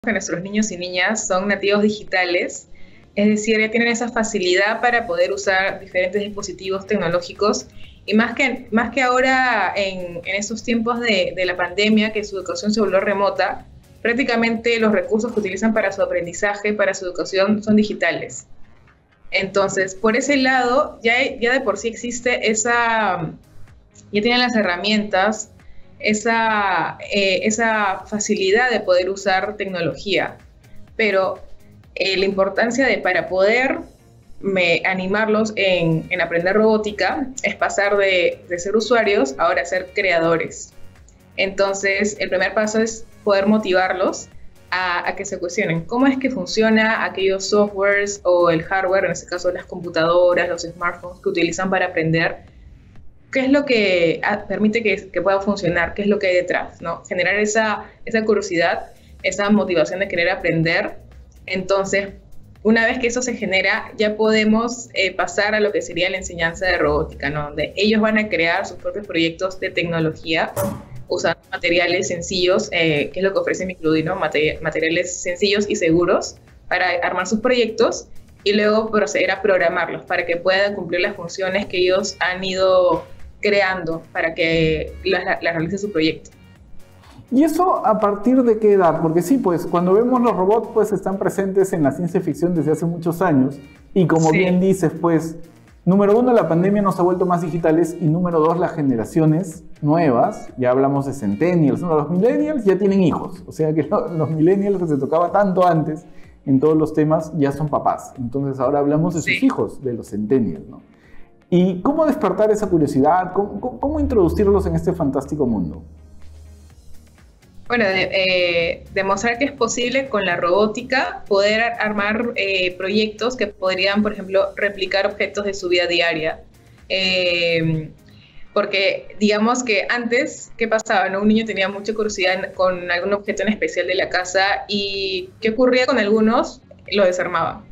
que nuestros niños y niñas son nativos digitales, es decir, ya tienen esa facilidad para poder usar diferentes dispositivos tecnológicos y más que ahora en estos tiempos de la pandemia, que su educación se volvió remota, prácticamente los recursos que utilizan para su aprendizaje, para su educación, son digitales. Entonces, por ese lado, ya de por sí existe ya tienen las herramientas, esa facilidad de poder usar tecnología, pero la importancia para poder animarlos en aprender robótica es pasar de ser usuarios ahora a ser creadores. Entonces, el primer paso es poder motivarlos a que se cuestionen cómo es que funciona aquellos softwares o el hardware, en este caso las computadoras, los smartphones que utilizan para aprender, qué es lo que permite que pueda funcionar, qué es lo que hay detrás, ¿no? Generar esa curiosidad, esa motivación de querer aprender. Entonces, una vez que eso se genera, ya podemos pasar a lo que sería la enseñanza de robótica, ¿no? Donde ellos van a crear sus propios proyectos de tecnología usando materiales sencillos, que es lo que ofrece Microduino, materiales sencillos y seguros para armar sus proyectos y luego proceder a programarlos para que puedan cumplir las funciones que ellos han ido creando para que la realice su proyecto. ¿Y eso a partir de qué edad? Porque sí, pues cuando vemos los robots, pues están presentes en la ciencia ficción desde hace muchos años y como bien dices, pues número uno, la pandemia nos ha vuelto más digitales y número dos, las generaciones nuevas, ya hablamos de centennials, ¿no? Los millennials ya tienen hijos, o sea que los millennials que se tocaba tanto antes en todos los temas ya son papás, entonces ahora hablamos de sus hijos, de los centennials, ¿no? ¿Y cómo despertar esa curiosidad? ¿Cómo introducirlos en este fantástico mundo? Bueno, demostrar que es posible con la robótica poder armar proyectos que podrían, por ejemplo, replicar objetos de su vida diaria. Porque digamos que antes, ¿qué pasaba? ¿No? Un niño tenía mucha curiosidad con algún objeto en especial de la casa y ¿qué ocurría con algunos? Lo desarmaba.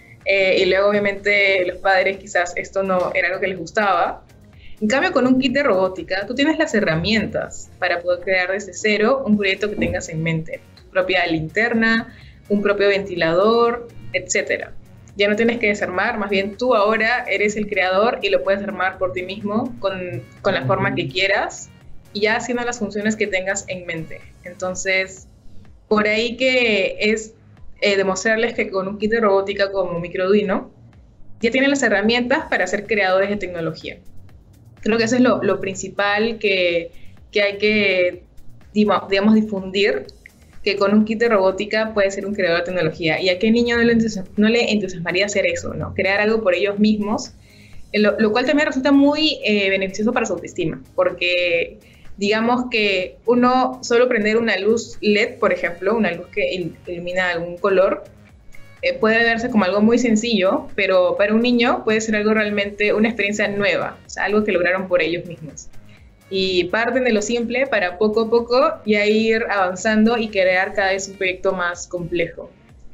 Y luego obviamente los padres quizás esto no era algo que les gustaba. En cambio, con un kit de robótica, tú tienes las herramientas para poder crear desde cero un proyecto que tengas en mente. Tu propia linterna, un propio ventilador, etc. Ya no tienes que desarmar, más bien tú ahora eres el creador y lo puedes armar por ti mismo con la forma que quieras y ya haciendo las funciones que tengas en mente. Entonces, por ahí que es demostrarles que con un kit de robótica como Microduino ya tienen las herramientas para ser creadores de tecnología. Creo que eso es lo principal que hay que, digamos, difundir, que con un kit de robótica puede ser un creador de tecnología. ¿Y a qué niño no le entusiasmaría hacer eso, ¿no? Crear algo por ellos mismos, lo cual también resulta muy beneficioso para su autoestima, porque digamos que uno solo prender una luz LED, por ejemplo, una luz que ilumina algún color, puede verse como algo muy sencillo, pero para un niño puede ser algo realmente, una experiencia nueva, o sea, algo que lograron por ellos mismos. Y parten de lo simple para poco a poco ya ir avanzando y crear cada vez un proyecto más complejo.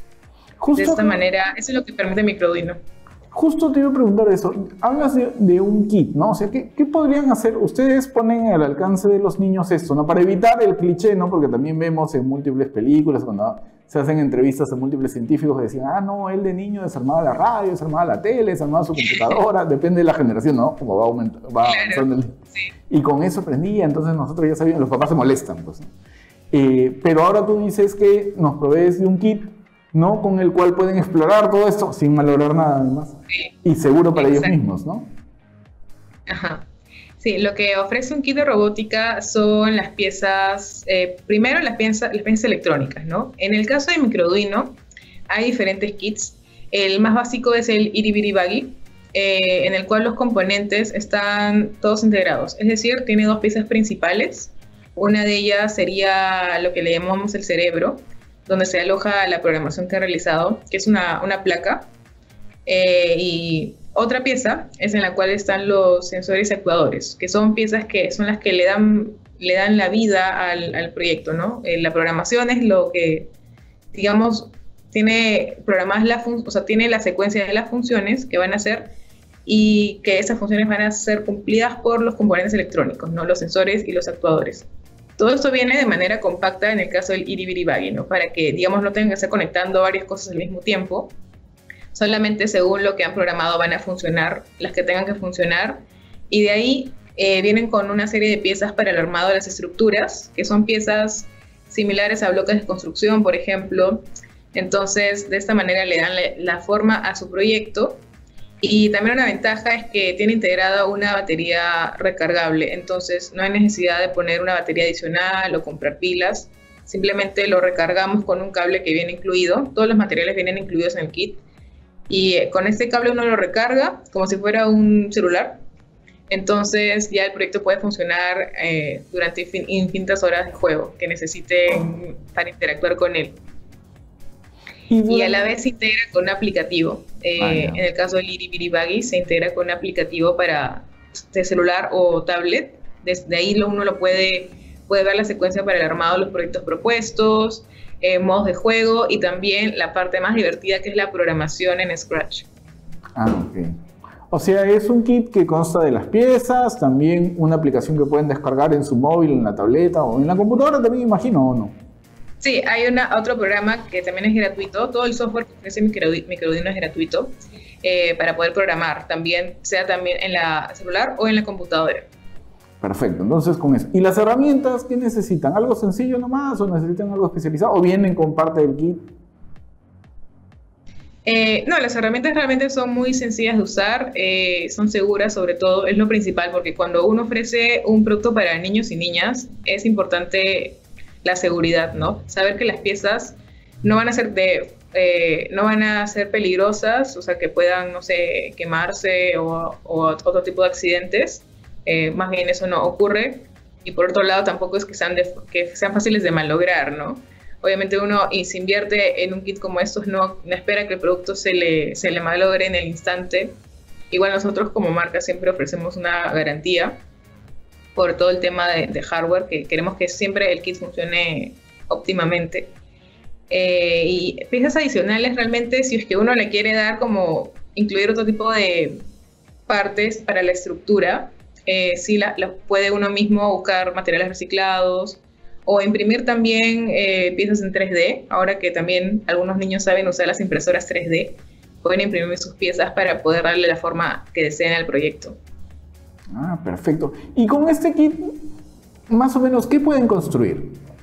De esta manera, eso es lo que permite Microduino. Justo te iba a preguntar eso. Hablas de un kit, ¿no? O sea, ¿qué podrían hacer? Ustedes ponen al alcance de los niños esto, ¿no? Para evitar el cliché, ¿no? Porque también vemos en múltiples películas, cuando se hacen entrevistas a múltiples científicos que decían, no, él de niño desarmaba la radio, desarmaba la tele, desarmaba su computadora, depende de la generación, ¿no? Como va avanzando el... Sí. Y con eso aprendía, entonces nosotros ya sabíamos, los papás se molestan, pues, ¿no? Pero ahora tú dices que nos provees de un kit, ¿no? Con el cual pueden explorar todo esto sin malograr nada, además. Sí. Y seguro para ellos mismos, ¿no? Ajá. Sí, lo que ofrece un kit de robótica son las piezas, primero las piezas electrónicas, ¿no? En el caso de Microduino hay diferentes kits. El más básico es el Itty Bitty Buggy, en el cual los componentes están todos integrados. Es decir, tiene dos piezas principales. Una de ellas sería lo que le llamamos el cerebro, donde se aloja la programación que ha realizado, que es una placa. Y otra pieza es en la cual están los sensores y actuadores, que son piezas que son las que le dan la vida al proyecto, ¿no? La programación es lo que, digamos, tiene programadas tiene la secuencia de las funciones que van a hacer y que esas funciones van a ser cumplidas por los componentes electrónicos, ¿no? Los sensores y los actuadores. Todo esto viene de manera compacta en el caso del Iri-Biri-Bagi, ¿no? Para que, digamos, no tengan que estar conectando varias cosas al mismo tiempo. Solamente según lo que han programado van a funcionar las que tengan que funcionar. Y de ahí vienen con una serie de piezas para el armado de las estructuras, que son piezas similares a bloques de construcción, por ejemplo. Entonces, de esta manera le dan la forma a su proyecto. Y también una ventaja es que tiene integrada una batería recargable, entonces no hay necesidad de poner una batería adicional o comprar pilas, simplemente lo recargamos con un cable que viene incluido, todos los materiales vienen incluidos en el kit, y con este cable uno lo recarga como si fuera un celular, entonces ya el proyecto puede funcionar durante infinitas horas de juego que necesiten para interactuar con él. Y a la vez se integra con un aplicativo. En el caso del Iri-Biri-Bagi se integra con un aplicativo de celular o tablet. Desde ahí uno lo puede ver la secuencia para el armado de los proyectos propuestos, modos de juego y también la parte más divertida que es la programación en Scratch. Ok. O sea, es un kit que consta de las piezas, también una aplicación que pueden descargar en su móvil, en la tableta o en la computadora también, imagino, ¿o no? Sí, hay otro programa que también es gratuito. Todo el software que ofrece Microarduino es gratuito para poder programar, sea también en la celular o en la computadora. Perfecto, entonces con eso. ¿Y las herramientas qué necesitan? ¿Algo sencillo nomás o necesitan algo especializado? ¿O vienen con parte del kit? No, las herramientas realmente son muy sencillas de usar, son seguras sobre todo, es lo principal, porque cuando uno ofrece un producto para niños y niñas, es importante la seguridad, ¿no? Saber que las piezas no van a ser peligrosas, o sea, que puedan, no sé, quemarse o otro tipo de accidentes. Más bien eso no ocurre. Y por otro lado, tampoco es que sean fáciles de malograr, ¿no? Obviamente uno, y se invierte en un kit como estos, no espera que el producto se le malogre en el instante. Igual nosotros como marca siempre ofrecemos una garantía por todo el tema de hardware, que queremos que siempre el kit funcione óptimamente. Y piezas adicionales realmente, si es que uno le quiere dar como incluir otro tipo de partes para la estructura, sí la puede uno mismo buscar materiales reciclados o imprimir también piezas en 3D. Ahora que también algunos niños saben usar las impresoras 3D, pueden imprimir sus piezas para poder darle la forma que deseen al proyecto. Ah, perfecto. Y con este kit, más o menos, ¿qué pueden construir?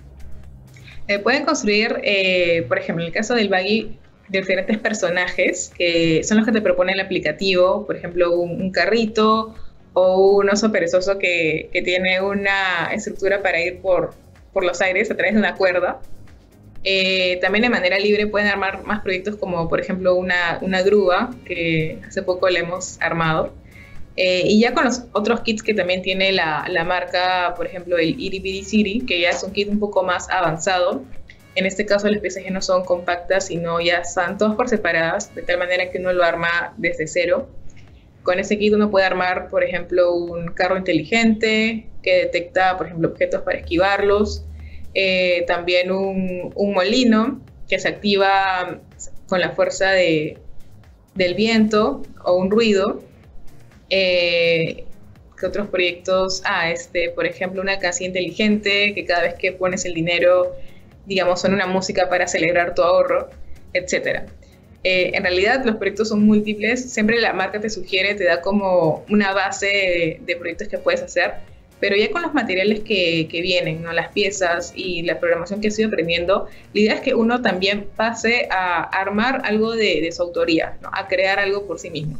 Pueden construir, por ejemplo, en el caso del Bagi, diferentes personajes que son los que te propone el aplicativo, por ejemplo, un carrito o un oso perezoso que tiene una estructura para ir por los aires a través de una cuerda. También de manera libre pueden armar más proyectos como, por ejemplo, una grúa que hace poco le hemos armado. Y ya con los otros kits que también tiene la marca, por ejemplo, el Iri-Biri-City, que ya es un kit un poco más avanzado. En este caso las piezas ya no son compactas, sino ya están todas por separadas, de tal manera que uno lo arma desde cero. Con este kit uno puede armar, por ejemplo, un carro inteligente que detecta, por ejemplo, objetos para esquivarlos. También un molino que se activa con la fuerza del viento o un ruido. ¿Qué otros proyectos? Por ejemplo, una casilla inteligente que cada vez que pones el dinero, digamos, suena una música para celebrar tu ahorro, etc. En realidad los proyectos son múltiples, siempre la marca te sugiere, te da como una base de proyectos que puedes hacer, pero ya con los materiales que vienen, ¿no? Las piezas y la programación que estoy aprendiendo, la idea es que uno también pase a armar algo de su autoría, ¿no? A crear algo por sí mismo.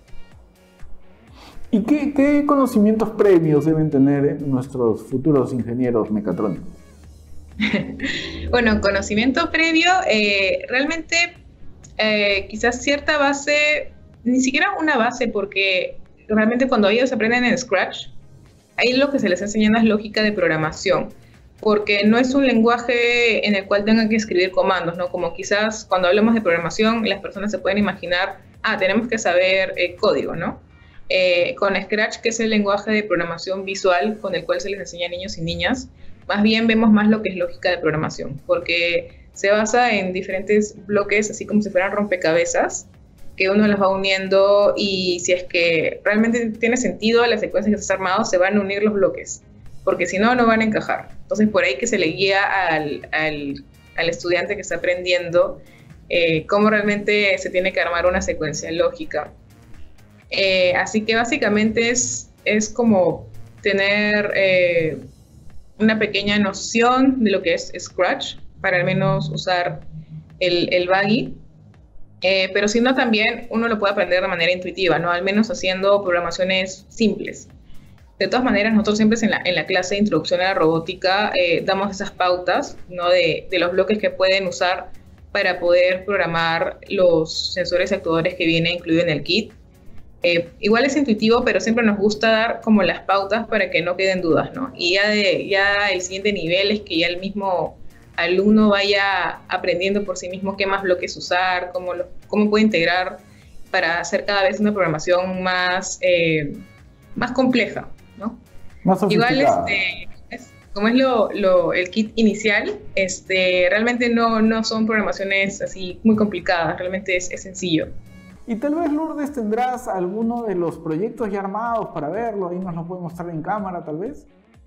¿Y qué conocimientos previos deben tener nuestros futuros ingenieros mecatrónicos? Bueno, conocimiento previo, realmente quizás cierta base, ni siquiera una base, porque realmente cuando ellos aprenden en Scratch, ahí lo que se les enseña es lógica de programación, porque no es un lenguaje en el cual tengan que escribir comandos, ¿no? Como quizás cuando hablamos de programación, las personas se pueden imaginar, tenemos que saber código, ¿no? Con Scratch, que es el lenguaje de programación visual con el cual se les enseña a niños y niñas, más bien vemos más lo que es lógica de programación, porque se basa en diferentes bloques, así como si fueran rompecabezas, que uno los va uniendo y si es que realmente tiene sentido la secuencia que está armado, se van a unir los bloques, porque si no, no van a encajar. Entonces, por ahí que se le guía al estudiante que está aprendiendo cómo realmente se tiene que armar una secuencia lógica. Así que básicamente es como tener una pequeña noción de lo que es Scratch, para al menos usar el Buggy. Pero si no, también uno lo puede aprender de manera intuitiva, ¿no? Al menos haciendo programaciones simples. De todas maneras, nosotros siempre en la clase de introducción a la robótica damos esas pautas, ¿no? de los bloques que pueden usar para poder programar los sensores y actuadores que vienen incluidos en el kit. Igual es intuitivo, pero siempre nos gusta dar como las pautas para que no queden dudas, ¿no? Y ya el siguiente nivel es que ya el mismo alumno vaya aprendiendo por sí mismo qué más bloques usar, cómo puede integrar para hacer cada vez una programación más compleja, ¿no? Más sofisticada. Igual, como es el kit inicial, realmente no son programaciones así muy complicadas, realmente es sencillo. Y tal vez, Lourdes, tendrás alguno de los proyectos ya armados para verlo, ahí nos lo puedes mostrar en cámara, tal vez.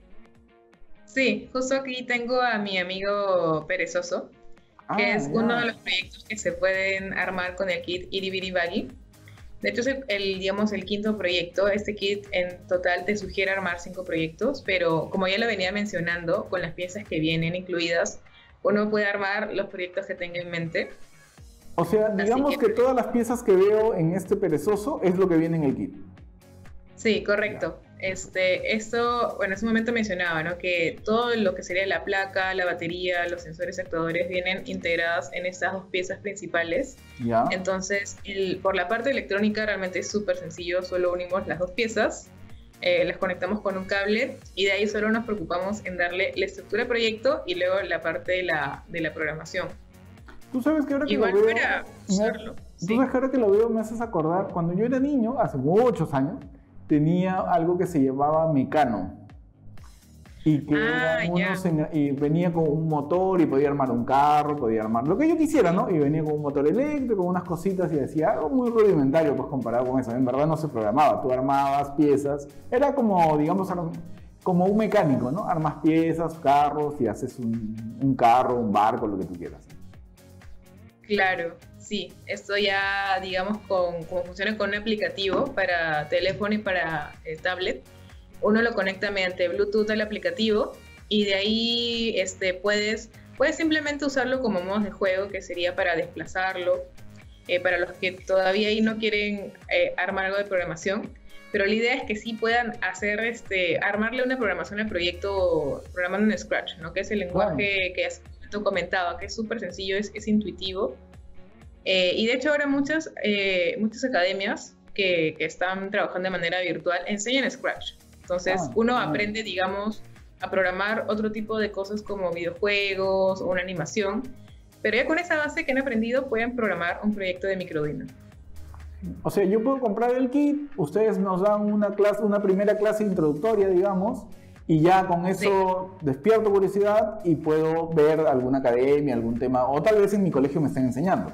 Sí, justo aquí tengo a mi amigo Perezoso, que es uno de los proyectos que se pueden armar con el kit Itty Bitty Buggy. De hecho, es digamos, el quinto proyecto. Este kit en total te sugiere armar 5 proyectos, pero como ya lo venía mencionando, con las piezas que vienen incluidas, uno puede armar los proyectos que tenga en mente. O sea, digamos que todas las piezas que veo en este perezoso es lo que viene en el kit. Sí, correcto. Esto, bueno, en un momento mencionaba, ¿no? Que todo lo que sería la placa, la batería, los sensores actuadores vienen integradas en estas 2 piezas principales. Ya. Entonces, por la parte electrónica realmente es súper sencillo, solo unimos las 2 piezas, las conectamos con un cable y de ahí solo nos preocupamos en darle la estructura al proyecto y luego la parte de la programación. Tú sabes que ahora que Igual lo veo, para usarlo. tú sabes que ahora que lo veo me haces acordar, cuando yo era niño, hace muchos años, tenía algo que se llamaba Mecano. Y que y venía con un motor y podía armar un carro, podía armar lo que yo quisiera, ¿no? Y venía con un motor eléctrico, unas cositas y decía algo muy rudimentario, pues comparado con eso. En verdad no se programaba, tú armabas piezas, era como, digamos, como un mecánico, ¿no? Armas piezas, carros y haces un carro, un barco, lo que tú quieras. Claro, sí, esto ya, digamos, como funciona con un aplicativo para teléfono y para tablet, uno lo conecta mediante Bluetooth al aplicativo y de ahí puedes simplemente usarlo como modo de juego, que sería para desplazarlo, para los que todavía ahí no quieren armar algo de programación, pero la idea es que sí puedan hacer, armarle una programación al proyecto programando en Scratch, ¿no? Que es el lenguaje que hace comentaba, que es súper sencillo, es intuitivo. Y de hecho ahora muchas academias que están trabajando de manera virtual enseñan Scratch. Entonces uno aprende, digamos, a programar otro tipo de cosas como videojuegos o una animación, pero ya con esa base que han aprendido pueden programar un proyecto de Microarduino. O sea, yo puedo comprar el kit, ustedes nos dan una primera clase introductoria, digamos, y ya con eso despierto curiosidad y puedo ver alguna academia, algún tema, o tal vez en mi colegio me estén enseñando.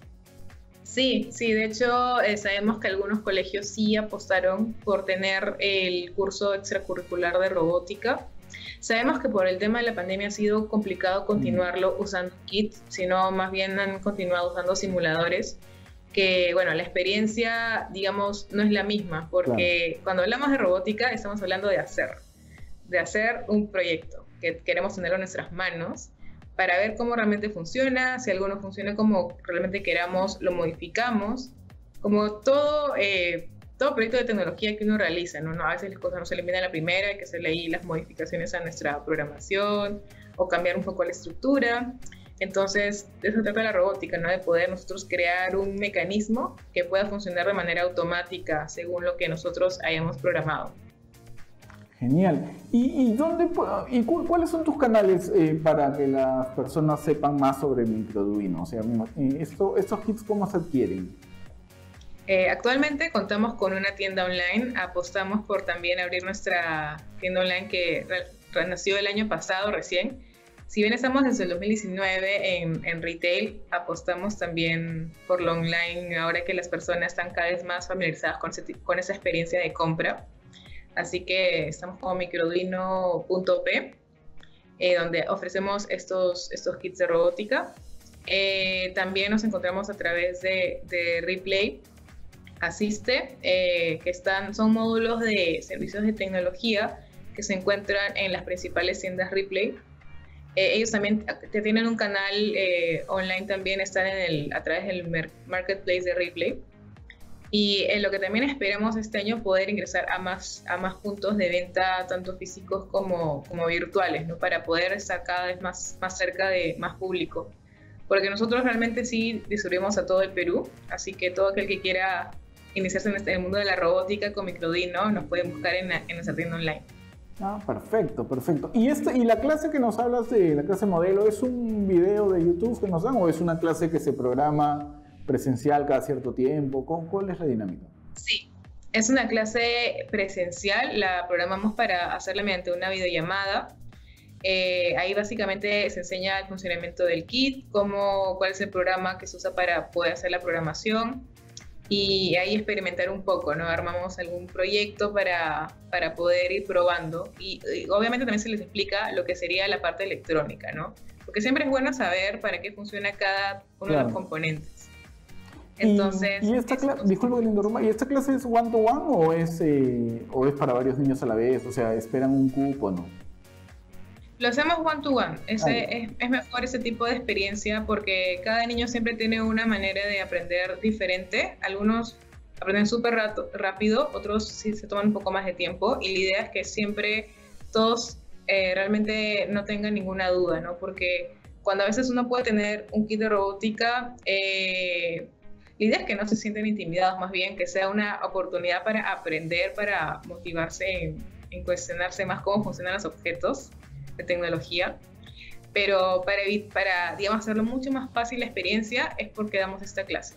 Sí, de hecho sabemos que algunos colegios sí apostaron por tener el curso extracurricular de robótica. Sabemos que por el tema de la pandemia ha sido complicado continuarlo usando kits, sino más bien han continuado usando simuladores, que bueno, la experiencia, digamos, no es la misma, porque cuando hablamos de robótica estamos hablando de hacer un proyecto que queremos tenerlo en nuestras manos para ver cómo realmente funciona, si algo no funciona como realmente queramos, lo modificamos, como todo proyecto de tecnología que uno realiza, ¿no? A veces las cosas no se eliminan a la primera, hay que hacerle ahí las modificaciones a nuestra programación o cambiar un poco la estructura. Entonces, de eso trata la robótica, ¿no? De poder nosotros crear un mecanismo que pueda funcionar de manera automática según lo que nosotros hayamos programado. Genial. ¿Y cuáles son tus canales para que las personas sepan más sobre Microarduino? O sea, estos kits, ¿cómo se adquieren? Actualmente contamos con una tienda online, apostamos por también abrir nuestra tienda online que nació el año pasado recién. Si bien estamos desde el 2019 en retail, apostamos también por lo online ahora que las personas están cada vez más familiarizadas con esa experiencia de compra. Así que estamos como microarduino.p donde ofrecemos estos kits de robótica. También nos encontramos a través de Replay Asiste, que son módulos de servicios de tecnología que se encuentran en las principales tiendas Replay. Ellos también tienen un canal online, también están a través del marketplace de Replay. Y lo que también esperamos este año poder ingresar a más puntos de venta, tanto físicos como virtuales, ¿no? Para poder estar cada vez más cerca de más público. Porque nosotros realmente sí distribuimos a todo el Perú, así que todo aquel que quiera iniciarse en el mundo de la robótica con Microdino nos pueden buscar en nuestra tienda online. Ah, perfecto, perfecto. ¿Y la clase que nos hablas de la clase modelo, es un video de YouTube que nos dan o es una clase que se programa presencial cada cierto tiempo? ¿Cuál es la dinámica? Sí, es una clase presencial, la programamos para hacerla mediante una videollamada. Ahí básicamente se enseña el funcionamiento del kit, cuál es el programa que se usa para poder hacer la programación, y ahí experimentar un poco, ¿no? Armamos algún proyecto para poder ir probando y obviamente también se les explica lo que sería la parte electrónica, ¿no? Porque siempre es bueno saber para qué funciona cada uno de los componentes. Entonces... Disculpa que le interrumpa, ¿y esta clase es one-to-one o es para varios niños a la vez? O sea, ¿esperan un cupo o no? Lo hacemos one-to-one. Es mejor ese tipo de experiencia porque cada niño siempre tiene una manera de aprender diferente. Algunos aprenden súper rápido, otros sí se toman un poco más de tiempo, y la idea es que siempre todos realmente no tengan ninguna duda, ¿no? Porque cuando a veces uno puede tener un kit de robótica, la idea es que no se sienten intimidados, más bien que sea una oportunidad para aprender, para motivarse en cuestionarse más cómo funcionan los objetos de tecnología, pero para digamos, hacerlo mucho más fácil la experiencia es porque damos esta clase.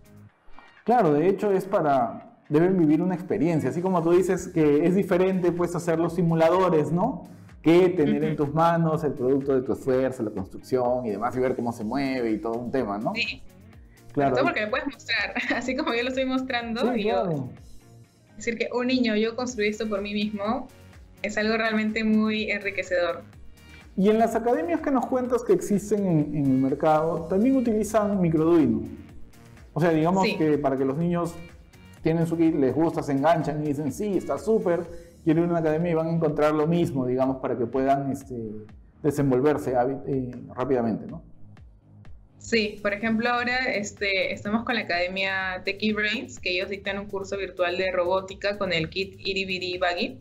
Claro, de hecho deben vivir una experiencia, así como tú dices que es diferente pues hacer los simuladores, ¿no? Que tener en tus manos el producto de tu esfuerzo, la construcción y demás, y ver cómo se mueve y todo un tema, ¿no? Sí, claro. Todo porque me puedes mostrar, así como yo lo estoy mostrando, sí, claro. Decir que un niño, yo construí esto por mí mismo, es algo realmente muy enriquecedor. Y en las academias que nos cuentas que existen en el mercado, también utilizan Microduino. O sea, digamos que para que los niños tienen su kit, les gusta, se enganchan y dicen, sí, está súper, quiero ir a una academia y van a encontrar lo mismo, digamos, para que puedan desenvolverse rápidamente, ¿no? Sí, por ejemplo, ahora estamos con la academia Techie Brains, que ellos dictan un curso virtual de robótica con el kit Itty Bitty Buggy.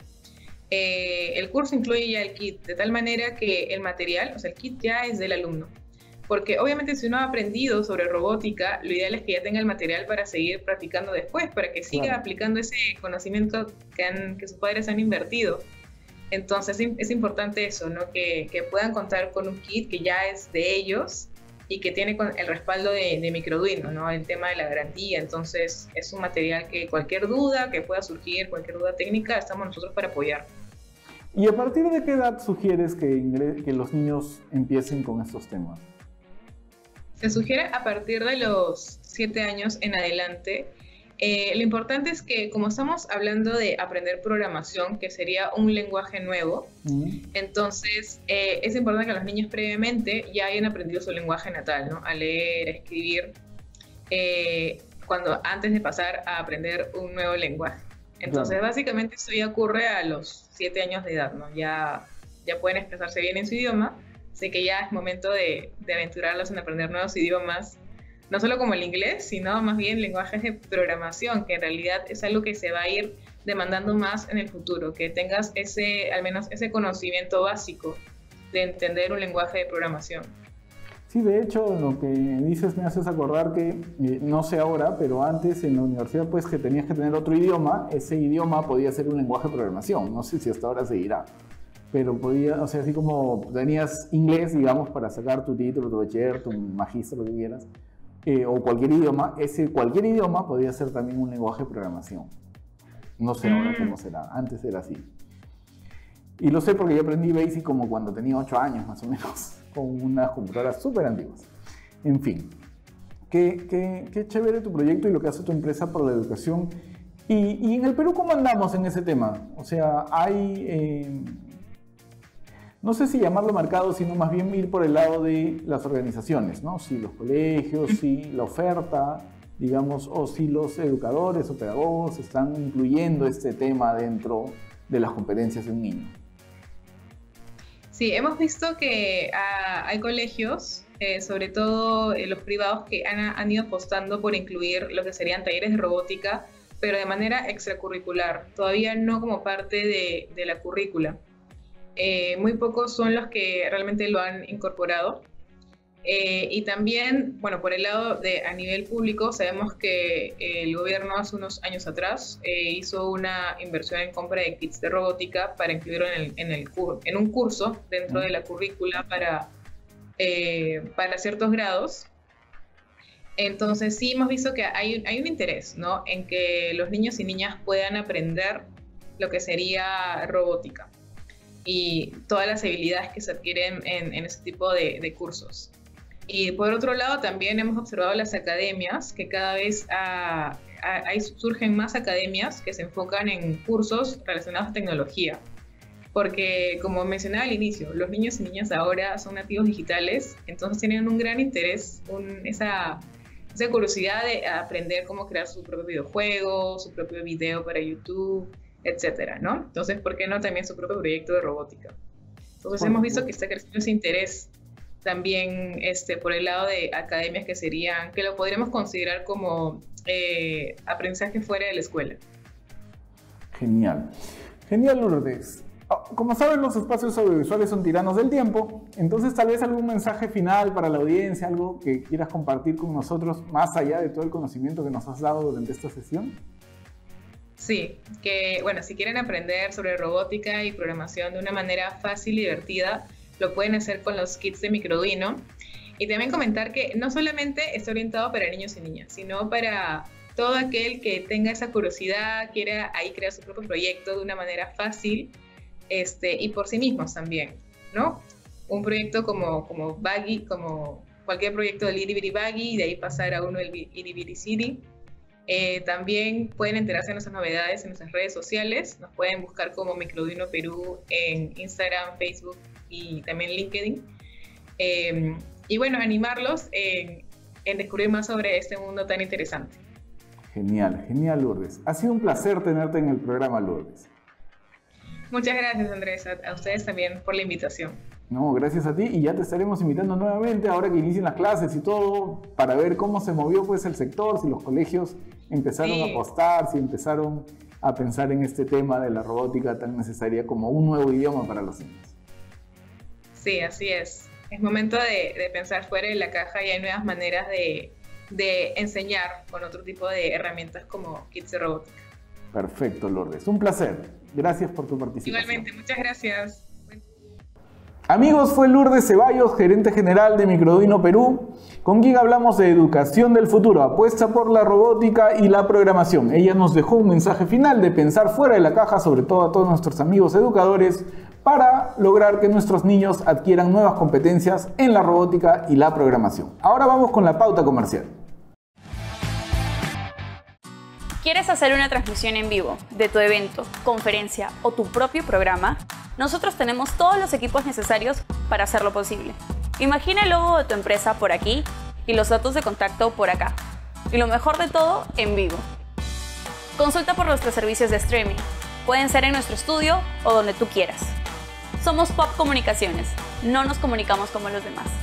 El curso incluye ya el kit, de tal manera que el material, o sea, el kit ya es del alumno. Porque obviamente si uno ha aprendido sobre robótica, lo ideal es que ya tenga el material para seguir practicando después, para que siga aplicando ese conocimiento que sus padres han invertido. Entonces es importante eso, ¿no? Que puedan contar con un kit que ya es de ellos y que tiene el respaldo de Microduino, ¿no? El tema de la garantía. Entonces es un material que cualquier duda que pueda surgir, cualquier duda técnica, estamos nosotros para apoyar. ¿Y a partir de qué edad sugieres que los niños empiecen con estos temas? Se sugiere a partir de los 7 años en adelante. Lo importante es que, como estamos hablando de aprender programación, que sería un lenguaje nuevo, entonces es importante que los niños previamente ya hayan aprendido su lenguaje natal, ¿no? A leer, a escribir, antes de pasar a aprender un nuevo lenguaje. Entonces, básicamente eso ya ocurre a los 7 años de edad, ¿no? Ya pueden expresarse bien en su idioma, así que ya es momento de aventurarlos en aprender nuevos idiomas, no solo como el inglés, sino más bien lenguajes de programación, que en realidad es algo que se va a ir demandando más en el futuro, que tengas al menos ese conocimiento básico de entender un lenguaje de programación. Sí, de hecho, lo que dices me haces acordar que, no sé ahora, pero antes en la universidad pues que tenías que tener otro idioma, ese idioma podía ser un lenguaje de programación, no sé si hasta ahora seguirá, pero podía, o sea, así como tenías inglés, digamos, para sacar tu título, tu bachiller, tu magíster, lo que quieras, o cualquier idioma podía ser también un lenguaje de programación. No sé ahora cómo será, antes era así. Y lo sé porque yo aprendí Basic como cuando tenía 8 años más o menos, con unas computadoras súper antiguas. En fin, qué chévere tu proyecto y lo que hace tu empresa por la educación. Y en el Perú, ¿cómo andamos en ese tema? O sea, no sé si llamarlo mercado, sino más bien ir por el lado de las organizaciones, ¿no? Si los colegios, si la oferta, digamos, o si los educadores o pedagogos están incluyendo este tema dentro de las competencias de un niño. Sí, hemos visto que hay colegios, sobre todo los privados, que han ido apostando por incluir lo que serían talleres de robótica, pero de manera extracurricular, todavía no como parte de la currícula. Muy pocos son los que realmente lo han incorporado. Y también, bueno, por el lado de a nivel público, sabemos que el gobierno hace unos años atrás hizo una inversión en compra de kits de robótica para incluirlo en un curso dentro de la currícula para ciertos grados. Entonces sí hemos visto que hay un interés, ¿no?, en que los niños y niñas puedan aprender lo que sería robótica y todas las habilidades que se adquieren en ese tipo de cursos. Y por otro lado, también hemos observado las academias, que cada vez surgen más academias que se enfocan en cursos relacionados a tecnología. Porque, como mencionaba al inicio, los niños y niñas ahora son nativos digitales, entonces tienen un gran interés, esa curiosidad de aprender cómo crear su propio videojuego, su propio video para YouTube, etcétera, ¿no? Entonces, ¿por qué no también su propio proyecto de robótica? Entonces, hemos visto que está creciendo ese interés también por el lado de academias que lo podríamos considerar como aprendizaje fuera de la escuela. Genial. Genial, Lourdes. Como saben, los espacios audiovisuales son tiranos del tiempo, entonces tal vez algún mensaje final para la audiencia, algo que quieras compartir con nosotros, más allá de todo el conocimiento que nos has dado durante esta sesión. Sí, que bueno, si quieren aprender sobre robótica y programación de una manera fácil y divertida, lo pueden hacer con los kits de Microduino. Y también comentar que no solamente está orientado para niños y niñas, sino para todo aquel que tenga esa curiosidad, quiera ahí crear su propio proyecto de una manera fácil, y por sí mismos también, ¿no? Un proyecto como Buggy, como cualquier proyecto del Itty Bitty Buggy, y de ahí pasar a uno del Itty Bitty City. También pueden enterarse de nuestras novedades en nuestras redes sociales. Nos pueden buscar como Microduino Perú en Instagram, Facebook y también LinkedIn. Y bueno, animarlos en descubrir más sobre este mundo tan interesante. Genial, genial, Lourdes. Ha sido un placer tenerte en el programa, Lourdes. Muchas gracias, Andrés, a ustedes también por la invitación. No, gracias a ti, y ya te estaremos invitando nuevamente ahora que inicien las clases y todo, para ver cómo se movió pues el sector, si los colegios empezaron a apostar, si empezaron a pensar en este tema de la robótica tan necesaria como un nuevo idioma para los niños. Sí, así es. Es momento de pensar fuera de la caja y hay nuevas maneras de enseñar con otro tipo de herramientas como kits de robótica. Perfecto, Lourdes. Un placer. Gracias por tu participación. Igualmente, muchas gracias. Amigos, fue Lourdes Ceballos, gerente general de Microduino Perú, con quien hablamos de educación del futuro, apuesta por la robótica y la programación. Ella nos dejó un mensaje final de pensar fuera de la caja, sobre todo a todos nuestros amigos educadores, para lograr que nuestros niños adquieran nuevas competencias en la robótica y la programación. Ahora vamos con la pauta comercial. ¿Quieres hacer una transmisión en vivo de tu evento, conferencia o tu propio programa? Nosotros tenemos todos los equipos necesarios para hacerlo posible. Imagina el logo de tu empresa por aquí y los datos de contacto por acá. Y lo mejor de todo, en vivo. Consulta por nuestros servicios de streaming. Pueden ser en nuestro estudio o donde tú quieras. Somos Pop Comunicaciones. No nos comunicamos como los demás.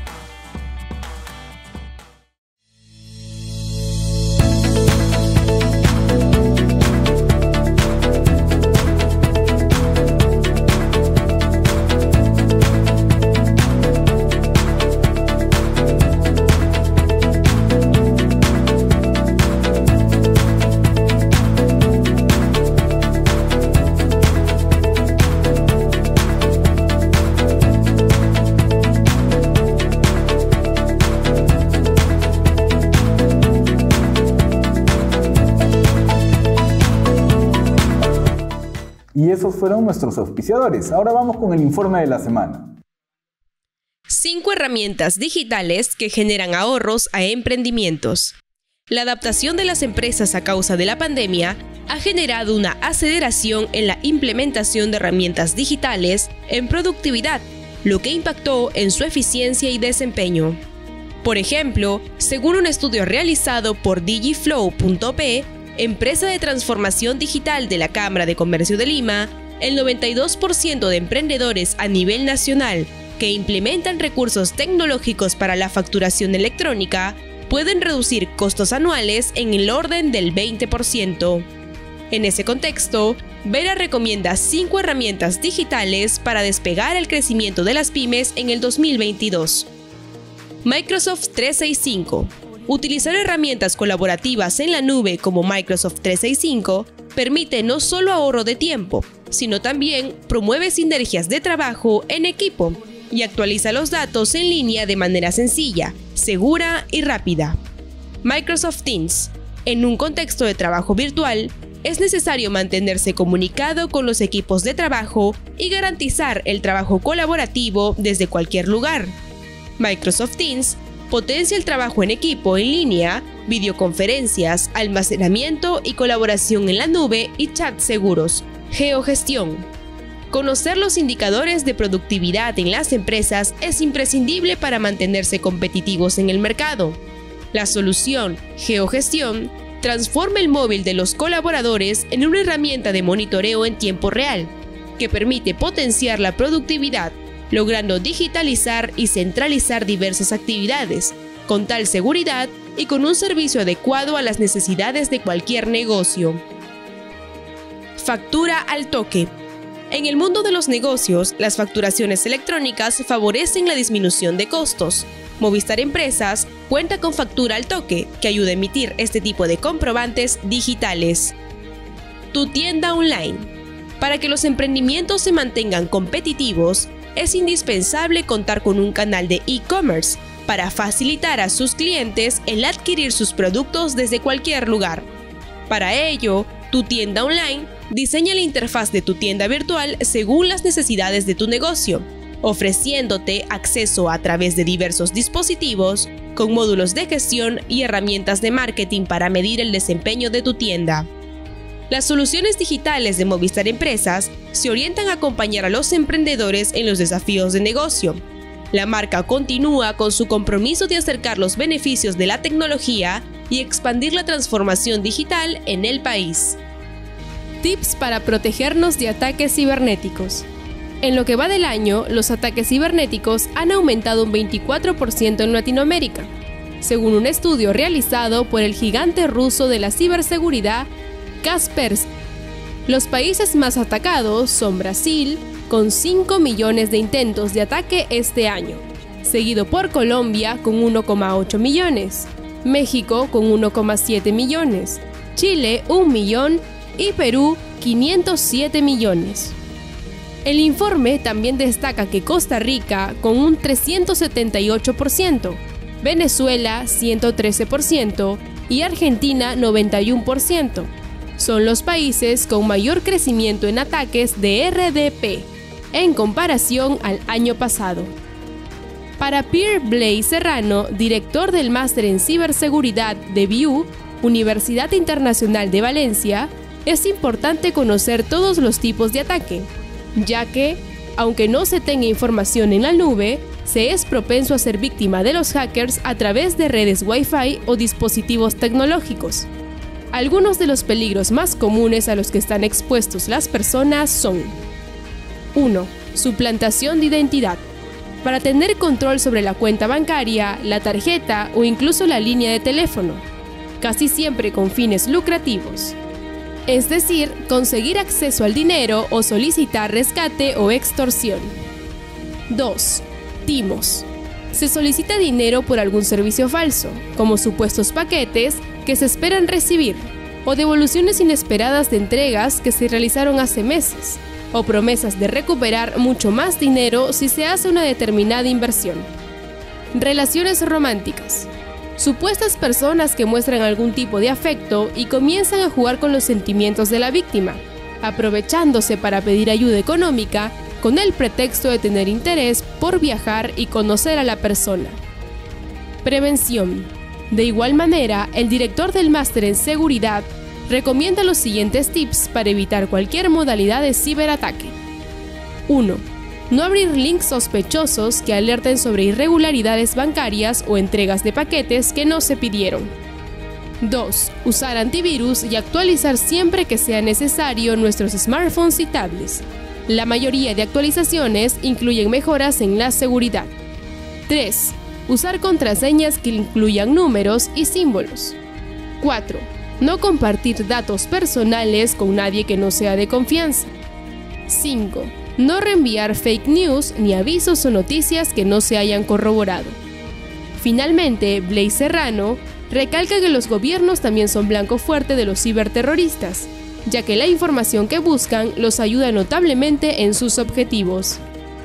Y esos fueron nuestros auspiciadores. Ahora vamos con el informe de la semana. 5 herramientas digitales que generan ahorros a emprendimientos. La adaptación de las empresas a causa de la pandemia ha generado una aceleración en la implementación de herramientas digitales en productividad, lo que impactó en su eficiencia y desempeño. Por ejemplo, según un estudio realizado por Digiflow.p, empresa de transformación digital de la Cámara de Comercio de Lima, el 92% de emprendedores a nivel nacional que implementan recursos tecnológicos para la facturación electrónica pueden reducir costos anuales en el orden del 20%. En ese contexto, Vera recomienda 5 herramientas digitales para despegar el crecimiento de las pymes en el 2022. Microsoft 365. Utilizar herramientas colaborativas en la nube como Microsoft 365 permite no solo ahorro de tiempo, sino también promueve sinergias de trabajo en equipo y actualiza los datos en línea de manera sencilla, segura y rápida. Microsoft Teams. En un contexto de trabajo virtual, es necesario mantenerse comunicado con los equipos de trabajo y garantizar el trabajo colaborativo desde cualquier lugar. Microsoft Teams potencia el trabajo en equipo en línea, videoconferencias, almacenamiento y colaboración en la nube y chats seguros. Geogestión. Conocer los indicadores de productividad en las empresas es imprescindible para mantenerse competitivos en el mercado. La solución Geogestión transforma el móvil de los colaboradores en una herramienta de monitoreo en tiempo real, que permite potenciar la productividad, logrando digitalizar y centralizar diversas actividades, con tal seguridad y con un servicio adecuado a las necesidades de cualquier negocio. Factura al toque. En el mundo de los negocios, las facturaciones electrónicas favorecen la disminución de costos. Movistar Empresas cuenta con factura al toque, que ayuda a emitir este tipo de comprobantes digitales. Tu tienda online. Para que los emprendimientos se mantengan competitivos, es indispensable contar con un canal de e-commerce para facilitar a sus clientes el adquirir sus productos desde cualquier lugar. Para ello, Tu tienda online diseña la interfaz de tu tienda virtual según las necesidades de tu negocio, ofreciéndote acceso a través de diversos dispositivos, con módulos de gestión y herramientas de marketing para medir el desempeño de tu tienda. Las soluciones digitales de Movistar Empresas se orientan a acompañar a los emprendedores en los desafíos de negocio. La marca continúa con su compromiso de acercar los beneficios de la tecnología y expandir la transformación digital en el país. Tips para protegernos de ataques cibernéticos. En lo que va del año, los ataques cibernéticos han aumentado un 24% en Latinoamérica, según un estudio realizado por el gigante ruso de la ciberseguridad Kaspersky. Los países más atacados son Brasil, con 5 millones de intentos de ataque este año, seguido por Colombia con 1,8 millones, México con 1,7 millones, Chile 1 millón y Perú 507 millones. El informe también destaca que Costa Rica con un 378%, Venezuela 113% y Argentina 91%. Son los países con mayor crecimiento en ataques de RDP en comparación al año pasado. Para Pierre Blay Serrano, director del máster en ciberseguridad de BIU, Universidad Internacional de Valencia, es importante conocer todos los tipos de ataque, ya que, aunque no se tenga información en la nube, se es propenso a ser víctima de los hackers a través de redes Wi-Fi o dispositivos tecnológicos. Algunos de los peligros más comunes a los que están expuestos las personas son: 1. Suplantación de identidad. Para tener control sobre la cuenta bancaria, la tarjeta o incluso la línea de teléfono, casi siempre con fines lucrativos. Es decir, conseguir acceso al dinero o solicitar rescate o extorsión. 2. Timos. Se solicita dinero por algún servicio falso, como supuestos paquetes que se esperan recibir, o devoluciones inesperadas de entregas que se realizaron hace meses, o promesas de recuperar mucho más dinero si se hace una determinada inversión. Relaciones románticas. Supuestas personas que muestran algún tipo de afecto y comienzan a jugar con los sentimientos de la víctima, aprovechándose para pedir ayuda económica con el pretexto de tener interés por viajar y conocer a la persona. Prevención. De igual manera, el director del máster en seguridad recomienda los siguientes tips para evitar cualquier modalidad de ciberataque. 1. No abrir links sospechosos que alerten sobre irregularidades bancarias o entregas de paquetes que no se pidieron. 2. Usar antivirus y actualizar siempre que sea necesario nuestros smartphones y tablets. La mayoría de actualizaciones incluyen mejoras en la seguridad. 3. Usar contraseñas que incluyan números y símbolos. 4. No compartir datos personales con nadie que no sea de confianza. 5. No reenviar fake news ni avisos o noticias que no se hayan corroborado. Finalmente, Blaise Serrano recalca que los gobiernos también son blanco fuerte de los ciberterroristas, ya que la información que buscan los ayuda notablemente en sus objetivos.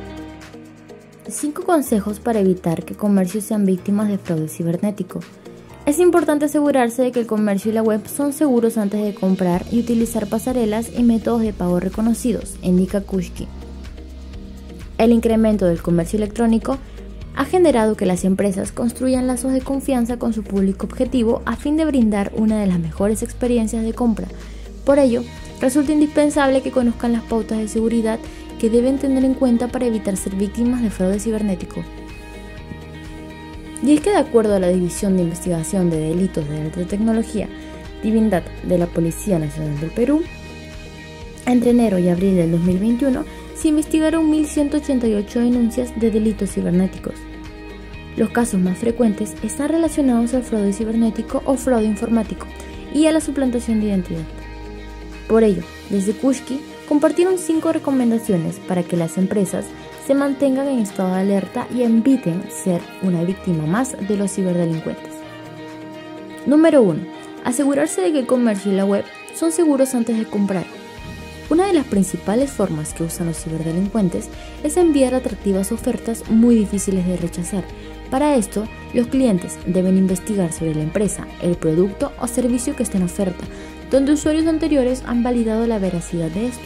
5 consejos para evitar que comercios sean víctimas de fraude cibernético. Es importante asegurarse de que el comercio y la web son seguros antes de comprar y utilizar pasarelas y métodos de pago reconocidos, indica Kushki. El incremento del comercio electrónico ha generado que las empresas construyan lazos de confianza con su público objetivo a fin de brindar una de las mejores experiencias de compra. Por ello, resulta indispensable que conozcan las pautas de seguridad que deben tener en cuenta para evitar ser víctimas de fraude cibernético. Y es que de acuerdo a la División de Investigación de Delitos de Alta Tecnología, Divindad de la Policía Nacional del Perú, entre enero y abril del 2021, se investigaron 1.188 denuncias de delitos cibernéticos. Los casos más frecuentes están relacionados al fraude cibernético o fraude informático y a la suplantación de identidad. Por ello, desde Kushki compartieron 5 recomendaciones para que las empresas se mantengan en estado de alerta y eviten ser una víctima más de los ciberdelincuentes. Número 1. Asegurarse de que el comercio y la web son seguros antes de comprar. Una de las principales formas que usan los ciberdelincuentes es enviar atractivas ofertas muy difíciles de rechazar. Para esto, los clientes deben investigar sobre la empresa, el producto o servicio que está en oferta, donde usuarios anteriores han validado la veracidad de estos.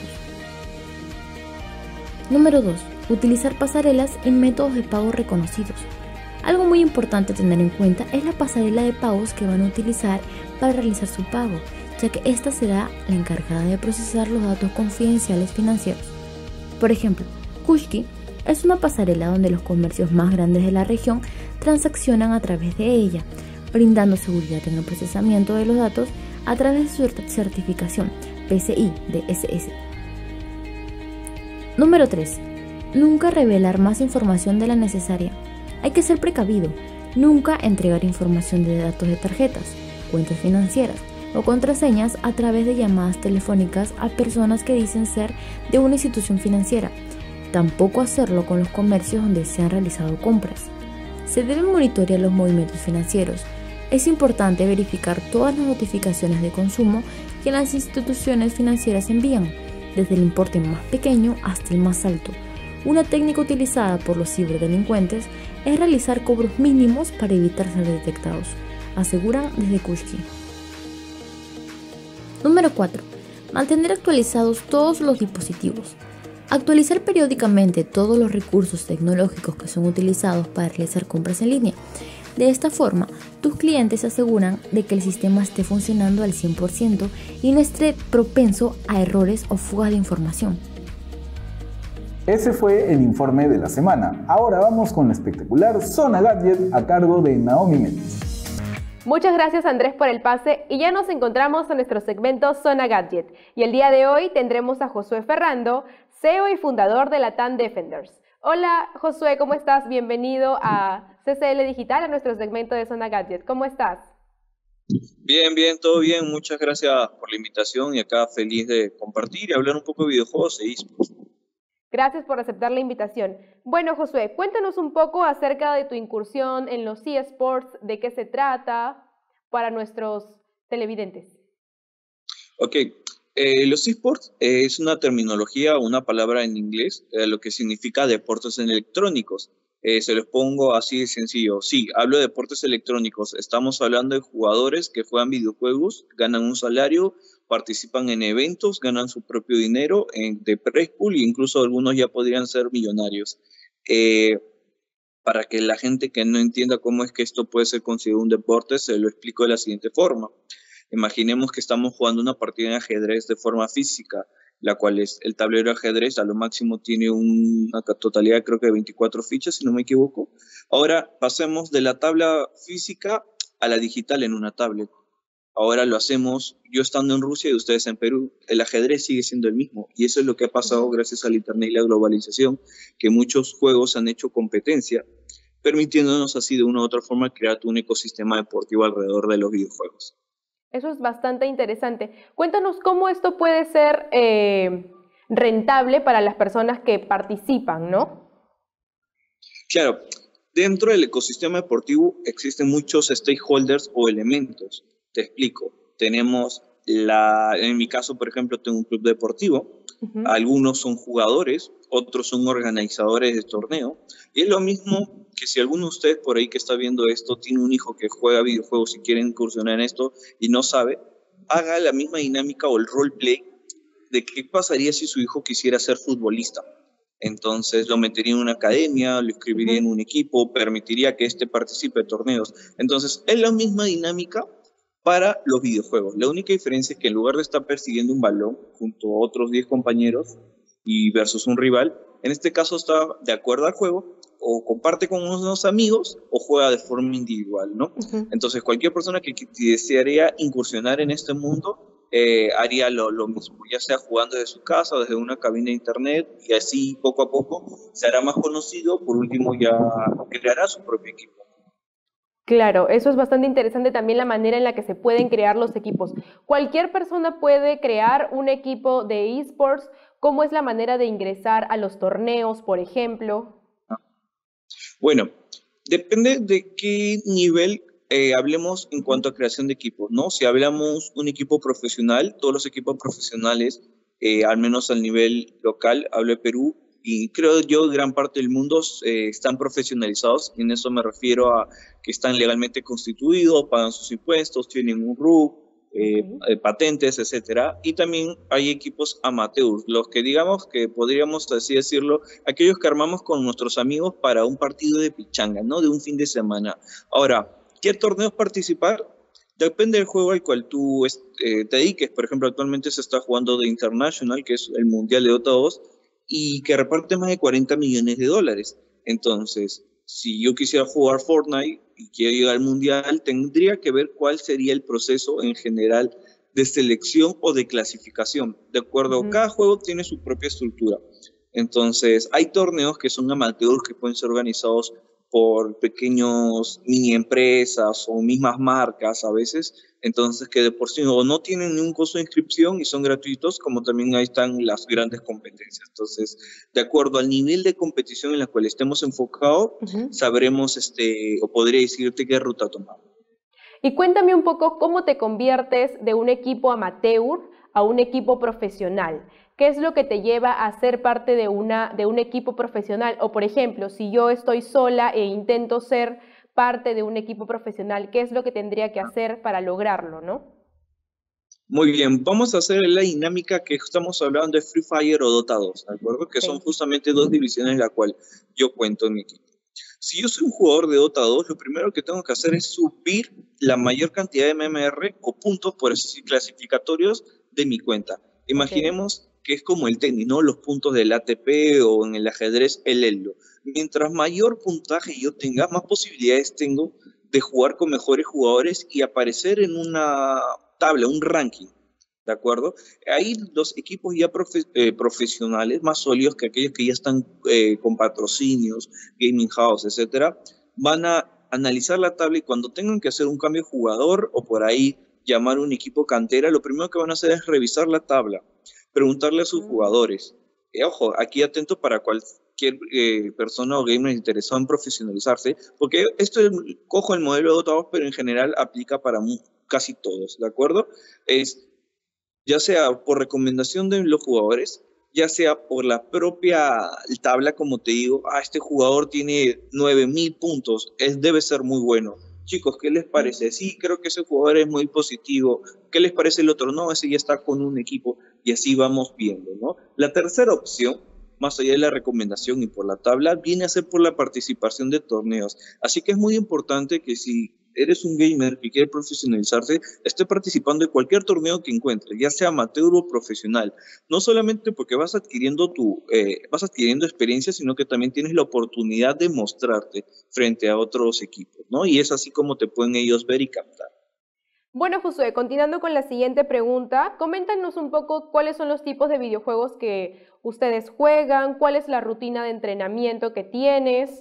Número 2. Utilizar pasarelas y métodos de pago reconocidos. Algo muy importante a tener en cuenta es la pasarela de pagos que van a utilizar para realizar su pago, ya que esta será la encargada de procesar los datos confidenciales financieros. Por ejemplo, Kushki es una pasarela donde los comercios más grandes de la región transaccionan a través de ella, brindando seguridad en el procesamiento de los datos a través de su certificación PCI DSS. Número 3. Nunca revelar más información de la necesaria. Hay que ser precavido. Nunca entregar información de datos de tarjetas, cuentas financieras o contraseñas a través de llamadas telefónicas a personas que dicen ser de una institución financiera. Tampoco hacerlo con los comercios donde se han realizado compras. Se deben monitorear los movimientos financieros. Es importante verificar todas las notificaciones de consumo que las instituciones financieras envían, desde el importe más pequeño hasta el más alto. Una técnica utilizada por los ciberdelincuentes es realizar cobros mínimos para evitar ser detectados, aseguran desde Kushki. Número 4. Mantener actualizados todos los dispositivos. Actualizar periódicamente todos los recursos tecnológicos que son utilizados para realizar compras en línea. De esta forma, tus clientes se aseguran de que el sistema esté funcionando al 100% y no esté propenso a errores o fugas de información. Ese fue el informe de la semana. Ahora vamos con la espectacular Zona Gadget a cargo de Naomi Méndez. Muchas gracias Andrés por el pase y ya nos encontramos en nuestro segmento Zona Gadget. Y el día de hoy tendremos a Josué Ferrando, CEO y fundador de Latam Defenders. Hola Josué, ¿cómo estás? Bienvenido a CCL Digital, a nuestro segmento de Zona Gadget. ¿Cómo estás? Bien, todo bien. Muchas gracias por la invitación y acá feliz de compartir y hablar un poco de videojuegos e esports. Gracias por aceptar la invitación. Bueno, Josué, cuéntanos un poco acerca de tu incursión en los eSports, de qué se trata para nuestros televidentes. Ok, los eSports es una terminología, una palabra en inglés, lo que significa deportes electrónicos. Se los pongo así de sencillo. Sí, hablo de deportes electrónicos. Estamos hablando de jugadores que juegan videojuegos, ganan un salario, participan en eventos, ganan su propio dinero de prize pool e incluso algunos ya podrían ser millonarios. Para que la gente que no entienda cómo es que esto puede ser considerado un deporte, se lo explico de la siguiente forma. Imaginemos que estamos jugando una partida de ajedrez de forma física la cual es el tablero de ajedrez, a lo máximo tiene una totalidad creo que de 24 fichas, si no me equivoco. Ahora pasemos de la tabla física a la digital en una tablet. Ahora lo hacemos yo estando en Rusia y ustedes en Perú. El ajedrez sigue siendo el mismo. Y eso es lo que ha pasado gracias al Internet y la globalización, que muchos juegos han hecho competencia, permitiéndonos así de una u otra forma crear un ecosistema deportivo alrededor de los videojuegos. Eso es bastante interesante. Cuéntanos cómo esto puede ser rentable para las personas que participan, ¿no? Claro, dentro del ecosistema deportivo existen muchos stakeholders o elementos. Te explico. Tenemos, en mi caso, por ejemplo, tengo un club deportivo. Algunos son jugadores, otros son organizadores de torneo. Y es lo mismo que si alguno de ustedes por ahí que está viendo esto tiene un hijo que juega videojuegos y quiere incursionar en esto y no sabe, haga la misma dinámica o el roleplay de qué pasaría si su hijo quisiera ser futbolista. Entonces lo metería en una academia, lo inscribiría en un equipo, permitiría que éste participe de torneos. Entonces es la misma dinámica para los videojuegos. La única diferencia es que en lugar de estar persiguiendo un balón junto a otros 10 compañeros y versus un rival, en este caso está de acuerdo al juego, o comparte con unos amigos o juega de forma individual, ¿no? Entonces cualquier persona que desearía incursionar en este mundo haría lo mismo, ya sea jugando desde su casa, desde una cabina de internet, y así poco a poco se hará más conocido, por último ya creará su propio equipo. Claro, eso es bastante interesante también la manera en la que se pueden crear los equipos. ¿Cualquier persona puede crear un equipo de esports? ¿Cómo es la manera de ingresar a los torneos, por ejemplo? Bueno, depende de qué nivel hablemos en cuanto a creación de equipos, ¿no? Si hablamos un equipo profesional, todos los equipos profesionales, al menos al nivel local, hablo de Perú, y creo yo gran parte del mundo están profesionalizados, y en eso me refiero a que están legalmente constituidos, pagan sus impuestos, tienen un RUC, patentes, etcétera. Y también hay equipos amateurs, los que digamos que podríamos así decirlo, aquellos que armamos con nuestros amigos para un partido de pichanga, ¿no? De un fin de semana. Ahora, ¿qué torneos participar? Depende del juego al cual tú te dediques. Por ejemplo, actualmente se está jugando The International, que es el Mundial de Dota 2, y que reparte más de 40 millones de dólares. Entonces, si yo quisiera jugar Fortnite y quiero llegar al Mundial, tendría que ver cuál sería el proceso en general de selección o de clasificación. De acuerdo, cada juego tiene su propia estructura. Entonces, hay torneos que son amateurs que pueden ser organizados por pequeños mini empresas o mismas marcas a veces, entonces que de por sí no tienen ningún costo de inscripción y son gratuitos, como también ahí están las grandes competencias. Entonces, de acuerdo al nivel de competición en la cual estemos enfocados, sabremos o podría decirte qué ruta tomar. Y cuéntame un poco cómo te conviertes de un equipo amateur a un equipo profesional. ¿Qué es lo que te lleva a ser parte de un equipo profesional? O, por ejemplo, si yo estoy sola e intento ser parte de un equipo profesional, ¿qué es lo que tendría que hacer para lograrlo, no? Muy bien, vamos a hacer la dinámica que estamos hablando de Free Fire o Dota 2, ¿de acuerdo? Que son justamente dos divisiones en las cuales yo cuento en mi equipo. Si yo soy un jugador de Dota 2, lo primero que tengo que hacer es subir la mayor cantidad de MMR o puntos, por así clasificatorios, de mi cuenta. Imaginemos que es como el tenis, ¿no? Los puntos del ATP o en el ajedrez, el Elo. Mientras mayor puntaje yo tenga, más posibilidades tengo de jugar con mejores jugadores y aparecer en una tabla, un ranking, ¿de acuerdo? Ahí los equipos ya profesionales, más sólidos que aquellos que ya están con patrocinios, gaming house, etcétera, van a analizar la tabla y cuando tengan que hacer un cambio de jugador o por ahí llamar a un equipo cantera, lo primero que van a hacer es revisar la tabla, preguntarle a sus jugadores. Ojo, aquí atento para cualquier persona o gamer interesado en profesionalizarse, porque esto cojo el modelo de Dota 2, pero en general aplica para casi todos, ¿de acuerdo? Ya sea por recomendación de los jugadores, ya sea por la propia tabla, como te digo, este jugador tiene 9,000 puntos, debe ser muy bueno. Chicos, ¿qué les parece? Sí, creo que ese jugador es muy positivo. ¿Qué les parece el otro? No, ese ya está con un equipo y así vamos viendo, ¿no? La tercera opción, más allá de la recomendación y por la tabla, viene a ser por la participación de torneos. Así que es muy importante que si eres un gamer que quiere profesionalizarse, esté participando de cualquier torneo que encuentres, ya sea amateur o profesional. No solamente porque vas adquiriendo experiencia, sino que también tienes la oportunidad de mostrarte frente a otros equipos, ¿no? Y es así como te pueden ellos ver y captar. Bueno, Josué, continuando con la siguiente pregunta, coméntanos un poco cuáles son los tipos de videojuegos que ustedes juegan, cuál es la rutina de entrenamiento que tienes.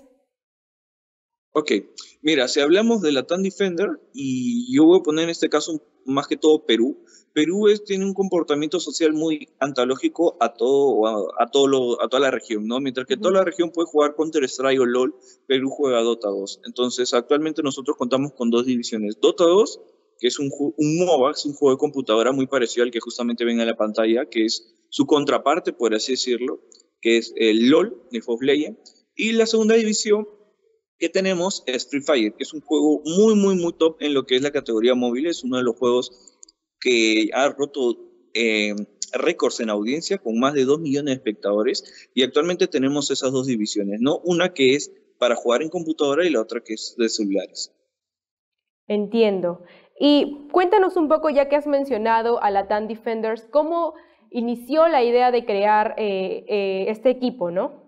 Ok, mira, si hablamos de la TAN Defender, y yo voy a poner en este caso más que todo Perú, tiene un comportamiento social muy antagónico a toda la región, ¿no? Mientras que toda la región puede jugar Counter-Strike o LoL, Perú juega Dota 2. Entonces, actualmente nosotros contamos con 2 divisiones. Dota 2, que es un MOBA, es un juego de computadora muy parecido al que justamente ven en la pantalla, que es su contraparte, por así decirlo, que es el LoL, League of Legends. Y la segunda división que tenemos es Free Fire, que es un juego muy top en lo que es la categoría móvil. Es uno de los juegos que ha roto récords en audiencia con más de 2 millones de espectadores, y actualmente tenemos esas 2 divisiones, ¿no? Una que es para jugar en computadora y la otra que es de celulares. Entiendo. Y cuéntanos un poco, ya que has mencionado a la TAN Defenders, ¿cómo inició la idea de crear este equipo, no?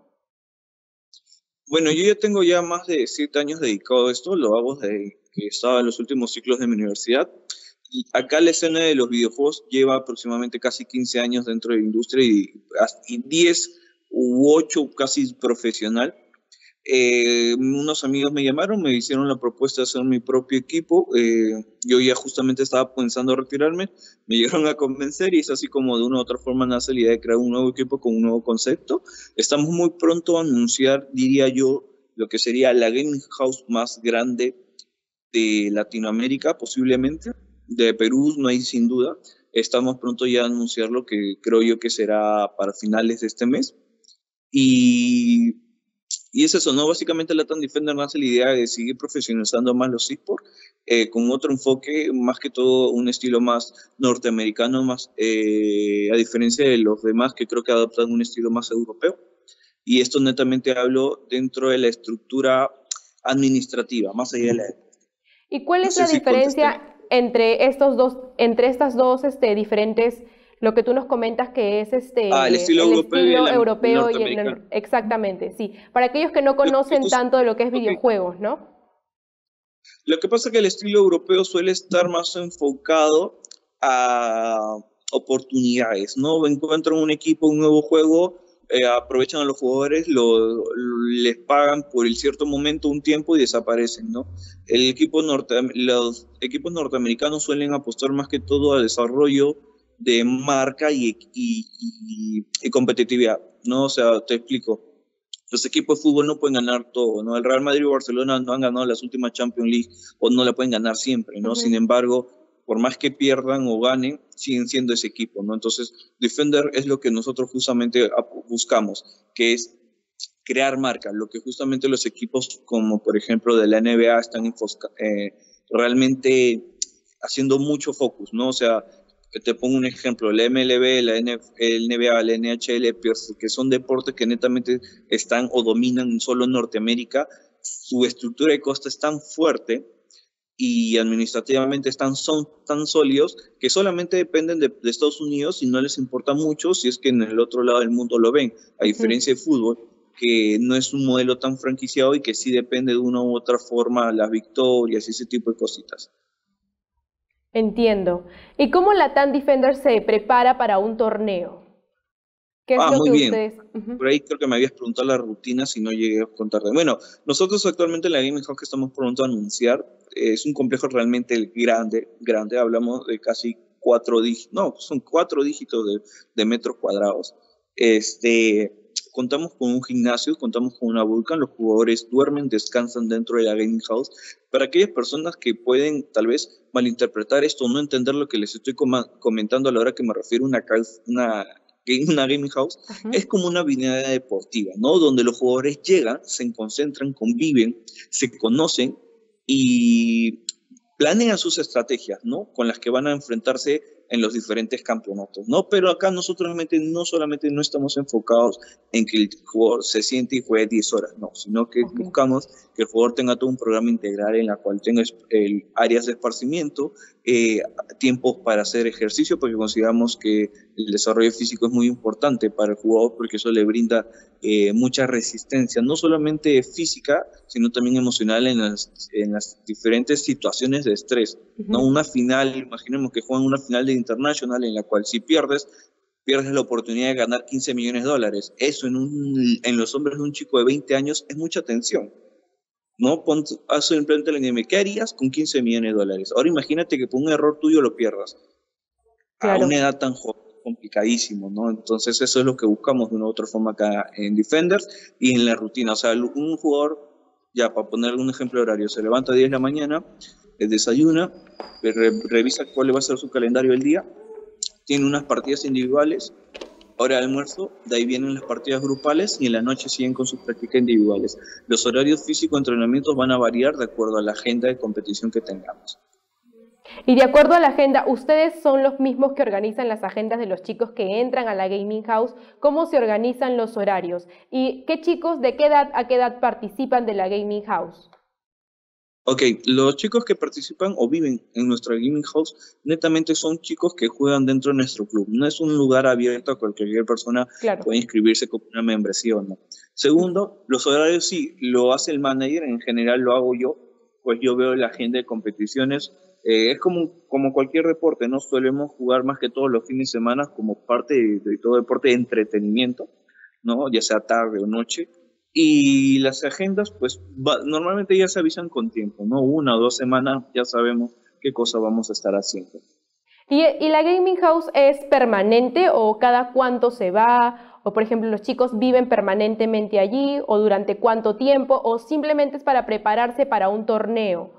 Bueno, yo ya tengo más de 7 años dedicado a esto, lo hago desde que estaba en los últimos ciclos de mi universidad. Y acá la escena de los videojuegos lleva aproximadamente casi 15 años dentro de la industria y 10 u 8 casi profesional. Unos amigos me llamaron, me hicieron la propuesta de hacer mi propio equipo. Yo ya justamente estaba pensando retirarme, me llegaron a convencer y es así como de una u otra forma nace la idea de crear un nuevo equipo con un nuevo concepto. Estamos muy pronto a anunciar, diría yo, lo que sería la gaming house más grande de Latinoamérica, posiblemente. De Perú no hay sin duda. Estamos pronto ya a anunciar lo que creo yo que será para finales de este mes. Y es eso, ¿no? Básicamente la TAN Defender nace la idea de seguir profesionalizando más los eSports, con otro enfoque, más que todo un estilo más norteamericano, más a diferencia de los demás que creo que adoptan un estilo más europeo. Y esto netamente hablo dentro de la estructura administrativa, más allá de la... ¿Y cuál es la diferencia entre estas dos diferentes, lo que tú nos comentas que es el estilo europeo y exactamente, sí, para aquellos que no conocen tanto de lo que es videojuegos, ¿no? Lo que pasa es que el estilo europeo suele estar más enfocado a oportunidades, ¿no? Encuentran un equipo, un nuevo juego, aprovechan a los jugadores, les pagan por el cierto momento un tiempo y desaparecen, ¿no? Los equipos norteamericanos suelen apostar más que todo al desarrollo de marca y competitividad, ¿no? O sea, te explico. Los equipos de fútbol no pueden ganar todo, ¿no? El Real Madrid y Barcelona no han ganado las últimas Champions League o no la pueden ganar siempre, ¿no? Sin embargo, por más que pierdan o ganen, siguen siendo ese equipo, ¿no? Entonces, Defender es lo que nosotros justamente buscamos, que es crear marca, lo que justamente los equipos como por ejemplo de la NBA están realmente haciendo mucho focus, ¿no? O sea, que te pongo un ejemplo, la MLB, la NBA, la NHL, que son deportes que netamente están o dominan solo en Norteamérica, su estructura de costa es tan fuerte y administrativamente son tan sólidos que solamente dependen de Estados Unidos y no les importa mucho si es que en el otro lado del mundo lo ven, a diferencia de fútbol, que no es un modelo tan franquiciado y que sí depende de una u otra forma las victorias y ese tipo de cositas. Entiendo. ¿Y cómo la TAN Defender se prepara para un torneo? ¿Qué es lo muy que bien. Ustedes... Por ahí creo que me habías preguntado la rutina si no llegué a contarte. Bueno, nosotros actualmente en la Gaming House que estamos pronto a anunciar es un complejo realmente grande. Hablamos de casi 4 dígitos, no, son 4 dígitos de metros cuadrados. Contamos con un gimnasio, contamos con una vulcan, los jugadores duermen, descansan dentro de la Gaming House. Para aquellas personas que pueden tal vez malinterpretar esto o no entender lo que les estoy comentando a la hora que me refiero a una Gaming House, es como una avenida deportiva, ¿no? Donde los jugadores llegan, se concentran, conviven, se conocen y planean sus estrategias, ¿no? Con las que van a enfrentarse en los diferentes campeonatos, ¿no? Pero acá nosotros realmente no solamente no estamos enfocados en que el jugador se siente y juegue 10 horas, no, sino que buscamos que el jugador tenga todo un programa integral en la cual tenga áreas de esparcimiento, tiempos para hacer ejercicio, porque consideramos que el desarrollo físico es muy importante para el jugador porque eso le brinda mucha resistencia, no solamente física, sino también emocional en las diferentes situaciones de estrés, ¿no? Una final, imaginemos que juegan una final de International en la cual si pierdes la oportunidad de ganar $15 millones. Eso en los hombres de un chico de 20 años es mucha tensión, ¿no? Haz el plante del anime, ¿qué harías con $15 millones? Ahora imagínate que por un error tuyo lo pierdas. Claro. A una edad tan joven, complicadísimo, ¿no? Entonces eso es lo que buscamos de una u otra forma acá en Defenders y en la rutina. O sea, un jugador, ya para poner un ejemplo horario, se levanta a 10 de la mañana, desayuna, revisa cuál va a ser su calendario del día, tiene unas partidas individuales, hora de almuerzo, de ahí vienen las partidas grupales y en la noche siguen con sus prácticas individuales. Los horarios físicos de entrenamientos van a variar de acuerdo a la agenda de competición que tengamos. Y de acuerdo a la agenda, ¿ustedes son los mismos que organizan las agendas de los chicos que entran a la Gaming House? ¿Cómo se organizan los horarios? ¿Y qué chicos de qué edad a qué edad participan de la Gaming House? Ok, los chicos que participan o viven en nuestra Gaming House netamente son chicos que juegan dentro de nuestro club. No es un lugar abierto a cualquier persona, claro, puede inscribirse con una membresía o no. Segundo, los horarios sí, lo hace el manager, en general lo hago yo, pues yo veo la agenda de competiciones. Es como cualquier deporte, ¿no? Solemos jugar más que todos los fines de semana como parte de todo deporte de entretenimiento, ¿no? Ya sea tarde o noche. Y las agendas, pues, normalmente ya se avisan con tiempo, ¿no? 1 o 2 semanas ya sabemos qué cosa vamos a estar haciendo. ¿Y la Gaming House es permanente o cada cuánto se va? O, por ejemplo, los chicos viven permanentemente allí o durante cuánto tiempo o simplemente es para prepararse para un torneo.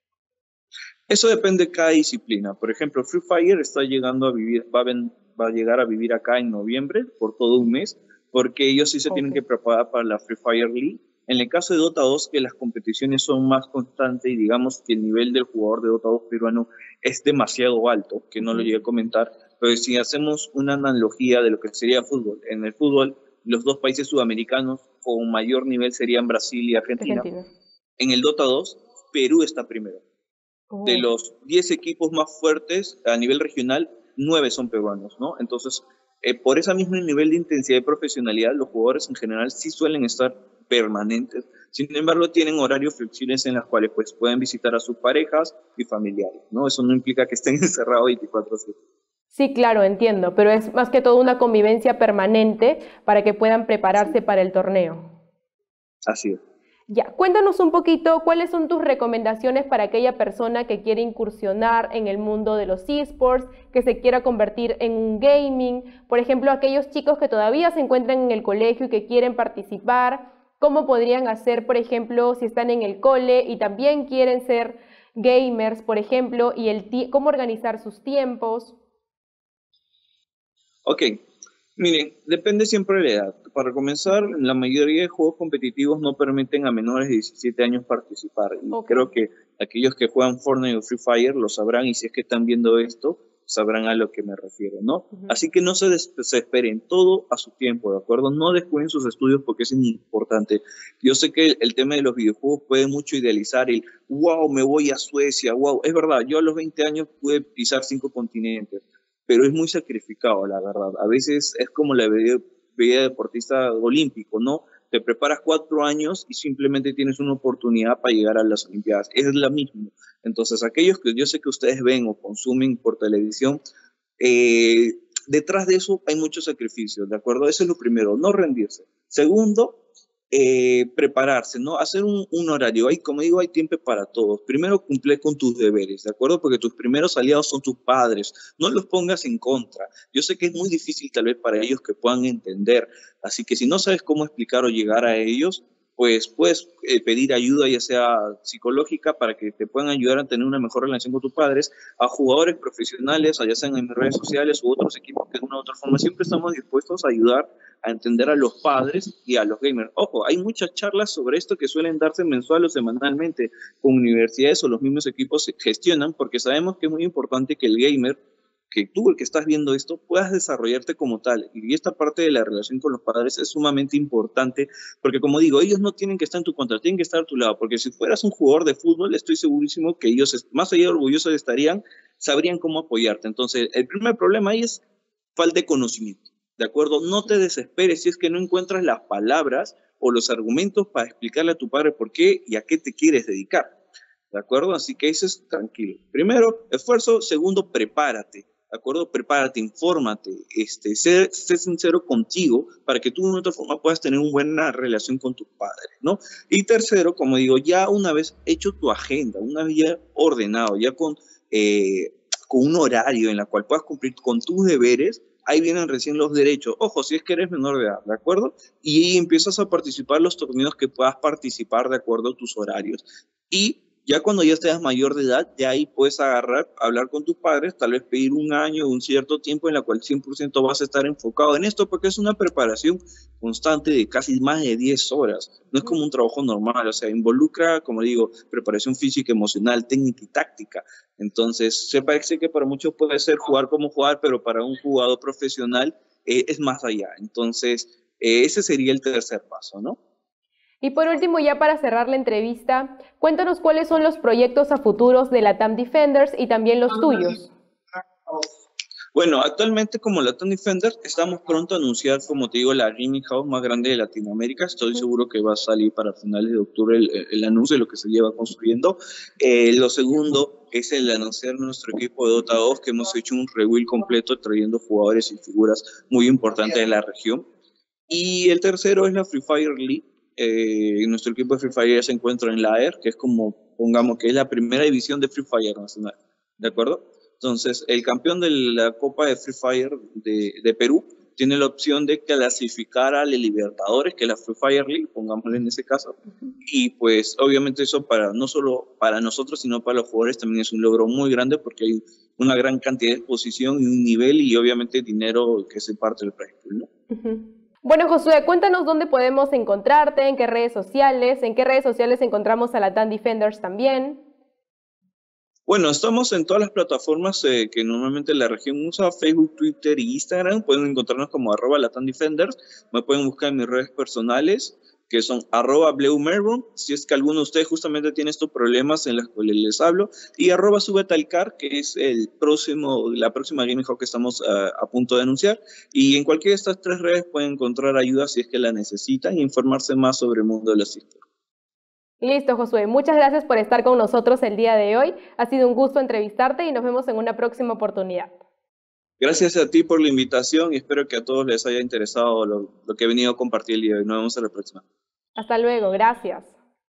Eso depende de cada disciplina. Por ejemplo, Free Fire está llegando a vivir, va a llegar a vivir acá en noviembre por todo un mes, porque ellos sí se tienen que preparar para la Free Fire League. En el caso de Dota 2, que las competiciones son más constantes y digamos que el nivel del jugador de Dota 2 peruano es demasiado alto, que no lo llegué a comentar, pero si hacemos una analogía de lo que sería fútbol, en el fútbol los dos países sudamericanos con mayor nivel serían Brasil y Argentina. En el Dota 2, Perú está primero. De los 10 equipos más fuertes a nivel regional, 9 son peruanos, ¿no? Entonces, por ese mismo nivel de intensidad y profesionalidad, los jugadores en general sí suelen estar permanentes. Sin embargo, tienen horarios flexibles en los cuales pues, pueden visitar a sus parejas y familiares, ¿no? Eso no implica que estén encerrados 24/7. Sí, claro, entiendo, pero es más que todo una convivencia permanente para que puedan prepararse para el torneo. Así es. Ya, cuéntanos un poquito cuáles son tus recomendaciones para aquella persona que quiere incursionar en el mundo de los eSports, que se quiera convertir en un gaming, por ejemplo, aquellos chicos que todavía se encuentran en el colegio y que quieren participar, ¿cómo podrían hacer, por ejemplo, si están en el cole y también quieren ser gamers, por ejemplo, y cómo organizar sus tiempos? Ok. Miren, depende siempre de la edad. Para comenzar, la mayoría de juegos competitivos no permiten a menores de 17 años participar. Y creo que aquellos que juegan Fortnite o Free Fire lo sabrán y si es que están viendo esto, sabrán a lo que me refiero, ¿no? Así que no se desesperen, todo a su tiempo, ¿de acuerdo? No descuiden sus estudios porque es importante. Yo sé que el tema de los videojuegos puede mucho idealizar el wow, me voy a Suecia, wow. Es verdad, yo a los 20 años pude pisar 5 continentes. Pero es muy sacrificado, la verdad. A veces es como la vida de deportista olímpico, ¿no? Te preparas 4 años y simplemente tienes una oportunidad para llegar a las Olimpiadas. Es la misma. Entonces, aquellos que yo sé que ustedes ven o consumen por televisión, detrás de eso hay muchos sacrificios, ¿de acuerdo? Eso es lo primero, no rendirse. Segundo, prepararse, ¿no? Hacer un horario. Ahí, como digo, hay tiempo para todos. Primero, cumple con tus deberes, ¿de acuerdo? Porque tus primeros aliados son tus padres. No los pongas en contra. Yo sé que es muy difícil tal vez para ellos que puedan entender. Así que si no sabes cómo explicar o llegar a ellos, pues puedes pedir ayuda, ya sea psicológica, para que te puedan ayudar a tener una mejor relación con tus padres, a jugadores profesionales, ya sean en redes sociales u otros equipos que de una u otra forma siempre estamos dispuestos a ayudar a entender a los padres y a los gamers. Ojo, hay muchas charlas sobre esto que suelen darse mensual o semanalmente con universidades o los mismos equipos gestionan, porque sabemos que es muy importante que el gamer, que tú, el que estás viendo esto, puedas desarrollarte como tal. Y esta parte de la relación con los padres es sumamente importante, porque como digo, ellos no tienen que estar en tu contra, tienen que estar a tu lado, porque si fueras un jugador de fútbol, estoy segurísimo que ellos, más allá de orgullosos estarían, sabrían cómo apoyarte. Entonces, el primer problema ahí es falta de conocimiento, ¿de acuerdo? No te desesperes si es que no encuentras las palabras o los argumentos para explicarle a tu padre por qué y a qué te quieres dedicar, ¿de acuerdo? Así que eso es tranquilo. Primero, esfuerzo. Segundo, prepárate. ¿De acuerdo? Prepárate, infórmate, sé sincero contigo para que tú de otra forma puedas tener una buena relación con tus padres, ¿no? Y tercero, como digo, ya una vez hecho tu agenda, una vez ya ordenado, ya con un horario en la cual puedas cumplir con tus deberes, ahí vienen recién los derechos. Ojo, si es que eres menor de edad, ¿de acuerdo? Y empiezas a participar en los torneos que puedas participar de acuerdo a tus horarios. Y ya cuando ya estés mayor de edad, ya ahí puedes hablar con tus padres, tal vez pedir un año o un cierto tiempo en la cual 100% vas a estar enfocado en esto, porque es una preparación constante de casi más de 10 horas. No es como un trabajo normal, o sea, involucra, como digo, preparación física, emocional, técnica y táctica. Entonces, se parece que para muchos puede ser jugar como jugar, pero para un jugador profesional es más allá. Entonces, ese sería el tercer paso, ¿no? Y por último, ya para cerrar la entrevista, cuéntanos cuáles son los proyectos a futuros de LATAM Defenders y también los tuyos. Bueno, actualmente como LATAM Defenders estamos pronto a anunciar, como te digo, la gaming house más grande de Latinoamérica. Estoy seguro que va a salir para finales de octubre el anuncio de lo que se lleva construyendo. Lo segundo es el anunciar nuestro equipo de Dota 2, que hemos hecho un rebuild completo trayendo jugadores y figuras muy importantes de la región. Y el tercero es la Free Fire League. Nuestro equipo de Free Fire ya se encuentra en la AER, que es como, pongamos, que es la primera división de Free Fire nacional, ¿de acuerdo? Entonces, el campeón de la Copa de Free Fire de Perú tiene la opción de clasificar a la Libertadores, que es la Free Fire League, pongámosle en ese caso, y pues obviamente eso no solo para nosotros, sino para los jugadores también es un logro muy grande, porque hay una gran cantidad de exposición y un nivel y obviamente dinero que se parte del prize pool, ¿no? Bueno, Josué, cuéntanos dónde podemos encontrarte, en qué redes sociales encontramos a LATAM Defenders también. Bueno, estamos en todas las plataformas que normalmente la región usa, Facebook, Twitter y Instagram. Pueden encontrarnos como @LATAM Defenders. Me pueden buscar en mis redes personales, que son @BleuMerron, si es que alguno de ustedes justamente tiene estos problemas en los cuales les hablo, y @Subetalcar, que es la próxima Gaming House que estamos a punto de anunciar. Y en cualquiera de estas tres redes pueden encontrar ayuda si es que la necesitan e informarse más sobre el mundo de los esports. Listo, Josué. Muchas gracias por estar con nosotros el día de hoy. Ha sido un gusto entrevistarte y nos vemos en una próxima oportunidad. Gracias a ti por la invitación y espero que a todos les haya interesado lo que he venido a compartir el día de hoy. Nos vemos en la próxima. Hasta luego, gracias.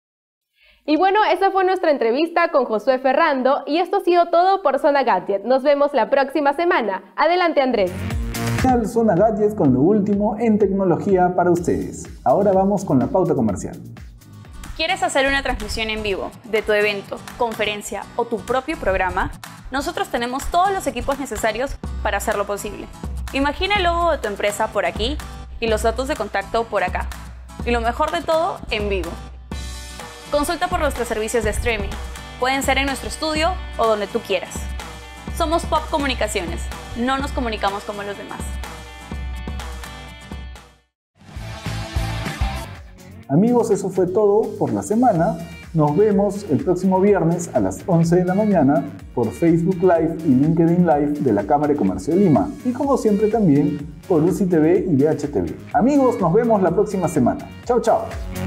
Y bueno, esa fue nuestra entrevista con Josué Ferrando y esto ha sido todo por Zona Gadget. Nos vemos la próxima semana. Adelante, Andrés. Zona Gadget con lo último en tecnología para ustedes. Ahora vamos con la pauta comercial. ¿Quieres hacer una transmisión en vivo de tu evento, conferencia o tu propio programa? Nosotros tenemos todos los equipos necesarios para hacerlo posible. Imagina el logo de tu empresa por aquí y los datos de contacto por acá. Y lo mejor de todo, en vivo. Consulta por nuestros servicios de streaming. Pueden ser en nuestro estudio o donde tú quieras. Somos Pop Comunicaciones. No nos comunicamos como los demás. Amigos, eso fue todo por la semana. Nos vemos el próximo viernes a las 11 de la mañana por Facebook Live y LinkedIn Live de la Cámara de Comercio de Lima. Y como siempre también por UCI TV y VH TV. Amigos, nos vemos la próxima semana. Chao, chao.